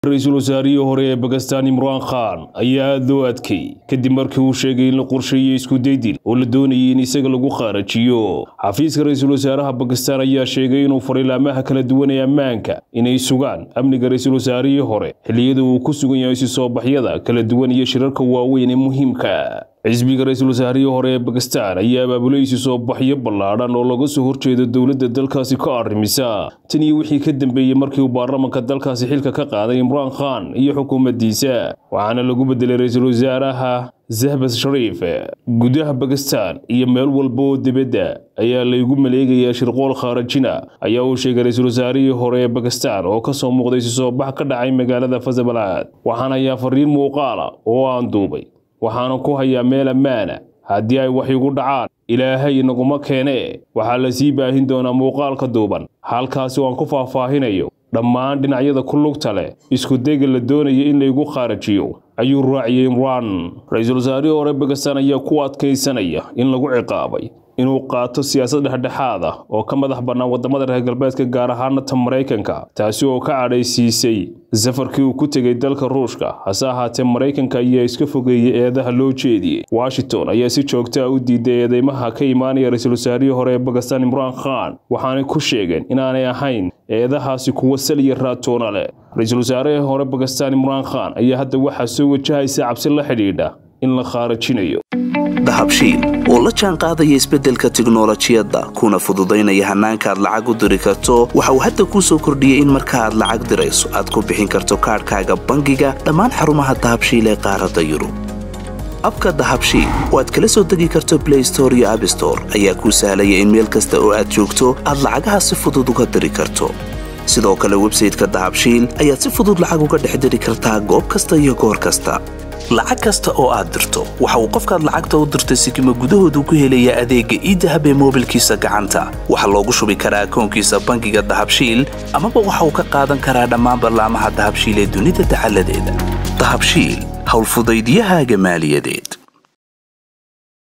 Ra'iisul Wasaarihii hore ee Pakistan Imran Khan ayaa loo adkay kadib markii uu sheegay in la qorsheeyay isku daydil oo la doonayay in isaga lagu qaarajiyo. Xafiiska Ra'iisul Wasaaraha Pakistan ayaa sheegay inuu faray laamaha kala duwan ee ammaanka inay sugaan amniga Ra'iisul Wasaarihii hore xilliyada uu ku sugan yahay si soo baxyada kala duwan iyo shirarka waaweyn ee muhiimka xisbiga Ra'iisul Wasaarihii hore ee Pakistan ayaa abaabulay soo baxyo ballaaran oo laga soo horjeedo dawladda dalkaasi ka arrimisa tan iyo wixii ka dambeeyay markii uu baarlamaanka dalkaasi xilka ka qaaday Imran Khan iyo xukuumaddiisa waxaana lagu bedelay Ra'iisul Wasaaraha Shehbaz Sharif gudaha Pakistan iyo meel walba oo dibadda ayaa lagu maleegayaa shirqool khaarajina ayaa uu sheegay Ra'iisul Wasaarihii hore ee Pakistan oo ka soo muuqday soo bax ka dhacay magaalada Faisalabad waxaana ayaa fariin muuqaal oo aan duubay waxaana ku hayaa meel ammaana haddii ay wax igu dhacaan ilaahay inaguma keene waxaa la sii baahin doonaa muuqaalka duuban halkaas oo aan ku faahfaahinayo dhammaan dhinacyada ku lugta leh isku dayga la doonayo in la igu qaarajiyo ayuu raaciyay Imran Ra'iisul Wasaarihii hore Pakistan ayaa ku adkaysanaya in lagu ciqaabay inuu qaato siyaasad dhexdhexaad ah oo ka madax bannaan wadamada reer galbeedka gaar ahaan tan Mareykanka taasi oo ka cadhaysiisay safarkii uu ku tagay dalka Ruushka hase ahaatee Mareykanka ayaa iska fogeeyay eedaha loo jeediyay Washington ayaa si joogto ah u diiday eedeymaha ka imaanaya Ra'iisul Wasaarihii hore ee Pakistan Imran Khan waxaana ku sheegeen inaanay ahayn eedahaasi kuwa saliya raatoona leh Ra'iisul Wasaarihii hore Pakistan Imran Khan ayaa hadda waxa soo wajahaysa cabsi la xidhiidha in la qaarajinayo dahabshiil oo la jaan qaadaya isbeddelka tiknoolajiyadda kuna fududaynaya hanaanka aad lacag u diri karto waxa uu hadda kuu soo kordhiyay in marka aad lacag dirayso aad ku bixin karto kaarkaaga bangiga dhammaan xarumaha dahabshiil ee qaaradda Yurub abka dahabshiil oo aad kala soo degi karto Play Store iyo App Store ayaa kuu sahlaya in meel kasta oo aad joogto aad lacagaha si fudud uga diri karto sidoo kale website-ka dahabshiil ayaad si fudud lacag uga dhex diri kartaa goob kasta iyo goor kasta lacag kasta oo aad dirto waxa uu qofkaad lacagta u dirtay sikimo gudahoodu ku helayaa adeegga e-dahab ee moobilkiisa gacanta waxa loogu shubi karaa akoonkiisa bangiga dahabshiil amaba waxa uu ka qaadan karaa dhammaan barnaamijyada dahabshiil ee dunida dacaladeeda dahabshiil hawl fudaydiyahaaga maaliyadeed